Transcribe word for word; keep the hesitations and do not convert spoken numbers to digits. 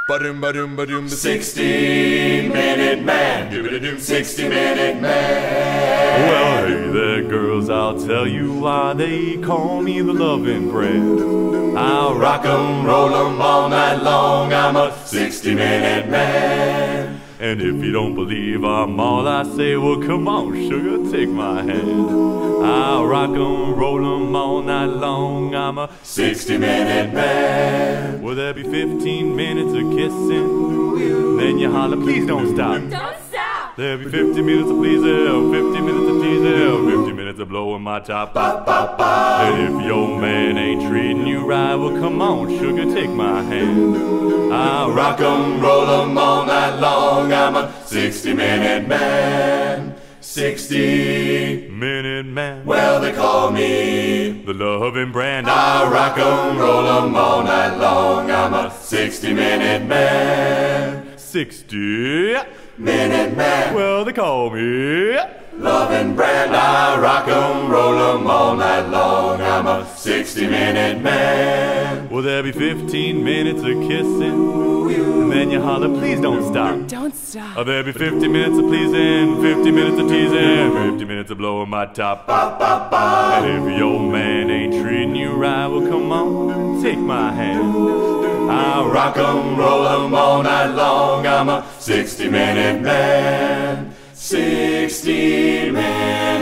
Ba-doom, ba-doom, ba-doom, sixty minute man. Do-ba-da-doom, sixty minute man. Well, hey there, girls, I'll tell you why they call me the loving bread. I'll rock 'em, roll 'em all night long. I'm a sixty minute man. And if you don't believe I'm all I say, well, come on, sugar, take my hand. I'll rock 'em, roll 'em all night long. I'm a sixty minute man. Will there be fifteen minutes of kissing? Then you holler, please don't stop. Don't stop. There'll be fifty minutes of pleasing, fifty minutes of teasing, fifty minutes of blowing my top. Ba, ba, ba. And if your man ain't treating you right, well, come on, sugar, take my hand. I'll Rock 'em, roll 'em all night long. I'm a sixty minute man. sixty minute man. Well, they call me the loving brand. I rock 'em, roll 'em all night long. I'm a sixty minute man. sixty minute man. Well, they call me Loving brand. I rock 'em, roll 'em all night long. I'm a sixty minute man. Will there be fifteen minutes of kissing? And then you holler, please don't stop. Don't stop. Oh, there'll be fifty minutes of pleasing, fifty minutes of teasing, fifty minutes of blowing my top. Ba, ba, ba. And if your man ain't treating you right, well, come on, take my hand. I'll Rock 'em, roll 'em all night long. I'm a sixty minute man. sixty minute